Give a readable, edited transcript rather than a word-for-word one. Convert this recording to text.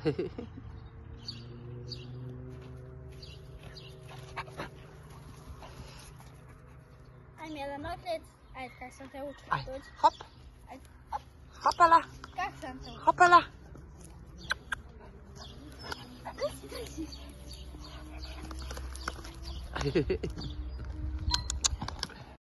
Ai, mi-a rămas Hai, ca să te uiți. Hai, hop. Hai, hop. Hopala. Ca să te uiți. Hopala. Găsi.